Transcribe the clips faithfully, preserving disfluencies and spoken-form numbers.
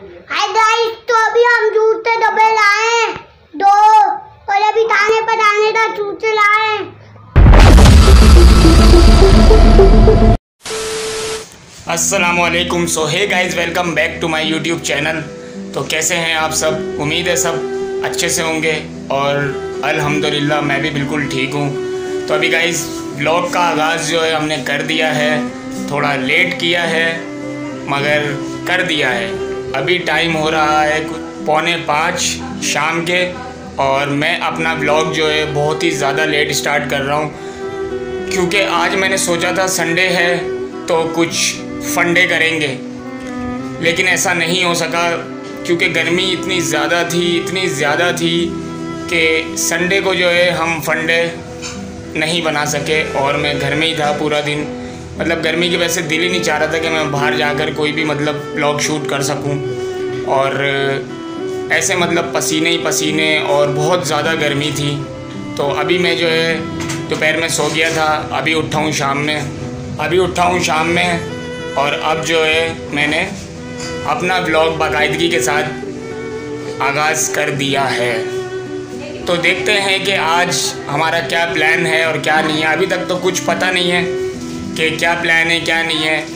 Hi guys, तो अभी हम जूते डब्बे लाए दो और अभी थाने पर आने का जूते लाए। अस्सलामुअलैकुम। So hey guys, welcome back to my YouTube channel. तो कैसे हैं आप सब? उम्मीद है सब अच्छे से होंगे और अल्हम्दुलिल्लाह मैं भी बिल्कुल ठीक हूँ। तो अभी गाइस व्लॉग का आगाज़ जो है हमने कर दिया है। थोड़ा लेट किया है मगर कर दिया है। अभी टाइम हो रहा है पौने पाँच शाम के और मैं अपना व्लॉग जो है बहुत ही ज़्यादा लेट स्टार्ट कर रहा हूँ, क्योंकि आज मैंने सोचा था संडे है तो कुछ फंडे करेंगे, लेकिन ऐसा नहीं हो सका क्योंकि गर्मी इतनी ज़्यादा थी इतनी ज़्यादा थी कि संडे को जो है हम फंडे नहीं बना सके और मैं घर में ही था पूरा दिन। मतलब गर्मी की वजह से दिल ही नहीं चाह रहा था कि मैं बाहर जाकर कोई भी मतलब व्लॉग शूट कर सकूं, और ऐसे मतलब पसीने ही पसीने और बहुत ज़्यादा गर्मी थी। तो अभी मैं जो है दोपहर में सो गया था, अभी उठा हूँ शाम में अभी उठा हूँ शाम में और अब जो है मैंने अपना व्लॉग बाकायदगी के साथ आगाज़ कर दिया है। तो देखते हैं कि आज हमारा क्या प्लान है और क्या नहीं है। अभी तक तो कुछ पता नहीं है कि क्या प्लान है क्या नहीं है,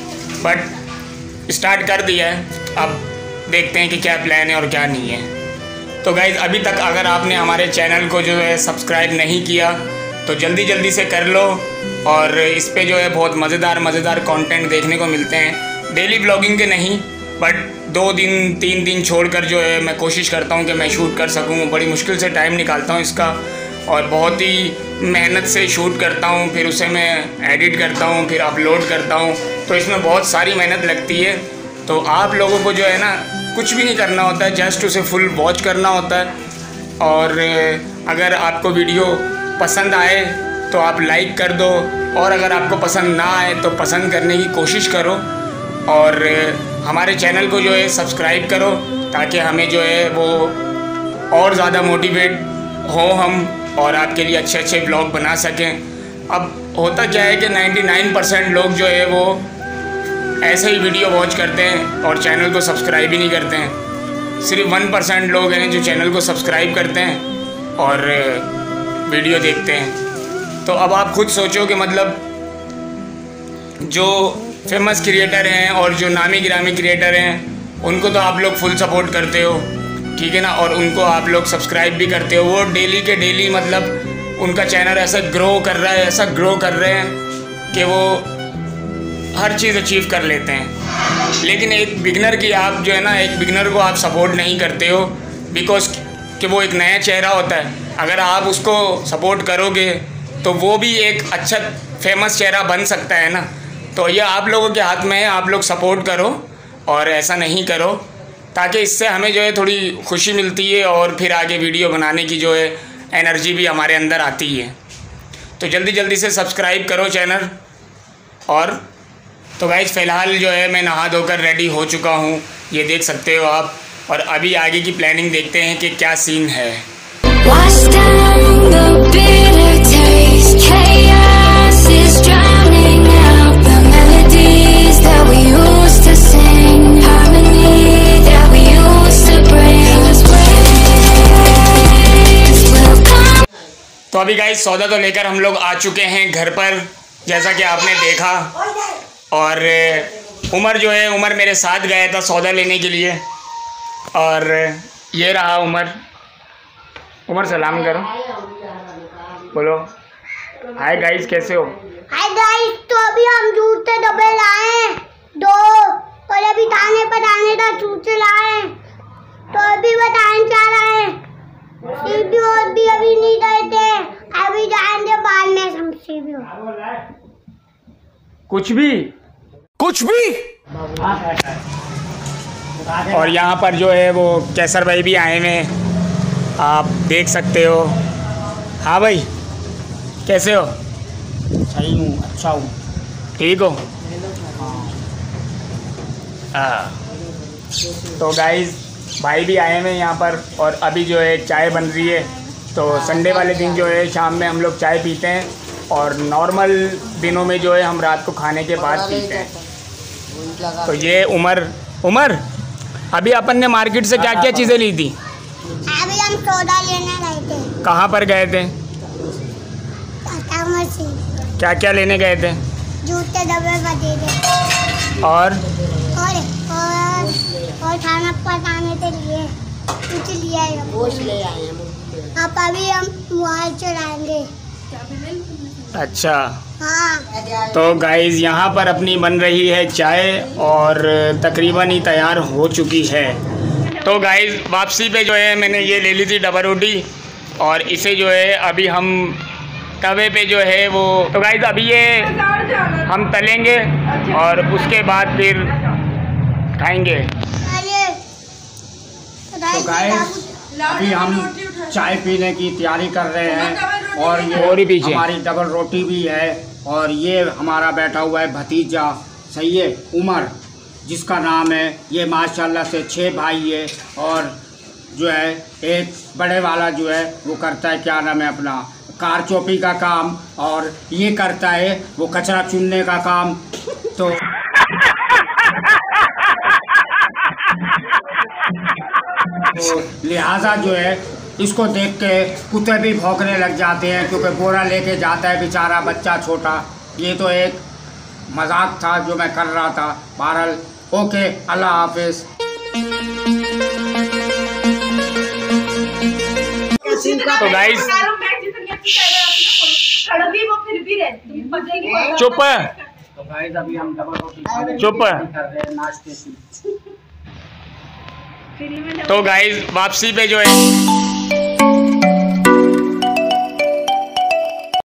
बट स्टार्ट कर दिया है। अब देखते हैं कि क्या प्लान है और क्या नहीं है। तो गाइज़, अभी तक अगर आपने हमारे चैनल को जो है सब्सक्राइब नहीं किया तो जल्दी जल्दी से कर लो। और इस पे जो है बहुत मज़ेदार मज़ेदार कंटेंट देखने को मिलते हैं। डेली ब्लॉगिंग के नहीं, बट दो दिन तीन दिन छोड़कर जो है मैं कोशिश करता हूँ कि मैं शूट कर सकूँ। बड़ी मुश्किल से टाइम निकालता हूँ इसका और बहुत ही मेहनत से शूट करता हूँ, फिर उसे मैं एडिट करता हूँ, फिर अपलोड करता हूँ। तो इसमें बहुत सारी मेहनत लगती है। तो आप लोगों को जो है ना कुछ भी नहीं करना होता है, जस्ट उसे फुल वॉच करना होता है। और अगर आपको वीडियो पसंद आए तो आप लाइक कर दो, और अगर आपको पसंद ना आए तो पसंद करने की कोशिश करो और हमारे चैनल को जो है सब्सक्राइब करो, ताकि हमें जो है वो और ज़्यादा मोटिवेट हो हम और आपके लिए अच्छे अच्छे ब्लॉग बना सकें। अब होता क्या है कि निन्यानवे परसेंट लोग जो है वो ऐसे ही वीडियो वॉच करते हैं और चैनल को सब्सक्राइब ही नहीं करते हैं। सिर्फ वन परसेंट लोग हैं जो चैनल को सब्सक्राइब करते हैं और वीडियो देखते हैं। तो अब आप खुद सोचो कि मतलब जो फेमस क्रिएटर हैं और जो नामी गिरामी क्रिएटर हैं उनको तो आप लोग फुल सपोर्ट करते हो, ठीक है ना, और उनको आप लोग सब्सक्राइब भी करते हो। वो डेली के डेली मतलब उनका चैनल ऐसा ग्रो कर रहा है ऐसा ग्रो कर रहे हैं कि वो हर चीज़ अचीव कर लेते हैं। लेकिन एक बिगनर की आप जो है ना एक बिगनर को आप सपोर्ट नहीं करते हो, बिकॉज कि वो एक नया चेहरा होता है। अगर आप उसको सपोर्ट करोगे तो वो भी एक अच्छा फेमस चेहरा बन सकता है ना। तो ये आप लोगों के हाथ में है, आप लोग सपोर्ट करो और ऐसा नहीं करो, ताकि इससे हमें जो है थोड़ी खुशी मिलती है और फिर आगे वीडियो बनाने की जो है एनर्जी भी हमारे अंदर आती है। तो जल्दी जल्दी से सब्सक्राइब करो चैनल। और तो गाइस, फ़िलहाल जो है मैं नहा धोकर रेडी हो चुका हूँ, ये देख सकते हो आप। और अभी आगे की प्लानिंग देखते हैं कि क्या सीन है। तो अभी गाइस सौदा तो लेकर हम लोग आ चुके हैं घर पर, जैसा कि आपने देखा। और उमर जो है उमर मेरे साथ गया था सौदा लेने के लिए, और ये रहा उमर। उमर सलाम करो, बोलो हाय गाइस, कैसे हो? हाय गाइस, तो अभी हम जूते डब्बे लाए दो और अभी थाने पर आने का जूते लाए। तो अभी बताएं क्या लाए? सीबीओ भी अभी नहीं गए थे, अभी जाएंगे बाद में हम सीबीओ। कुछ भी कुछ भी और यहाँ पर जो है वो कैसर भाई भी आए हैं, आप देख सकते हो। हाँ भाई, कैसे हो? सही हूँ, अच्छा हूँ, ठीक हो? हाँ। तो गाइस भाई भी आए हैं यहाँ पर और अभी जो है चाय बन रही है। तो संडे वाले दिन जो है शाम में हम लोग चाय पीते हैं और नॉर्मल दिनों में जो है हम रात को खाने के बाद पीते हैं। तो ये उमर उमर अभी अपन ने मार्केट से क्या क्या चीज़ें ली थी? अभी हम सौदा लेने गए थे। कहाँ पर गए थे? फार्मेसी। क्या क्या लेने गए थे? जूते डब्बे वगैरह और और और और खाना पकाने के लिए कुछ लिया है। गोश्त ले आए हैं। अब अभी हम मोबाइल चलाएंगे। अच्छा हाँ। तो गाइज यहाँ पर अपनी बन रही है चाय और तकरीबन ही तैयार हो चुकी है। तो गाइज वापसी पे जो है मैंने ये ले ली थी डबल रोटी और इसे जो है अभी हम तवे पे जो है वो, तो गाइज अभी ये हम तलेंगे और उसके बाद फिर खाएंगे। तो गाइस अभी हम चाय पीने की तैयारी कर रहे हैं और ये पीछे हमारी डबल रोटी भी है और ये हमारा बैठा हुआ है भतीजा, सही है, उमर, जिसका नाम है। ये माशाल्लाह से छः भाई है और जो है एक बड़े वाला जो है वो करता है, क्या नाम है अपना, कार चौपी का काम, और ये करता है वो कचरा चुनने का काम। तो तो लिहाजा जो है इसको देख के कुत्ते भी भौंकने लग जाते हैं, क्योंकि बोरा लेके जाता है बेचारा बच्चा छोटा। ये तो एक मजाक था जो मैं कर रहा था। बहरहाल ओके, अल्लाह हाफिज। तो गाइस चुप तो गाइस अभी हम डबल रोटी चुप कर रहे हैं नाश्ते से। तो गाइस वापसी पे जो है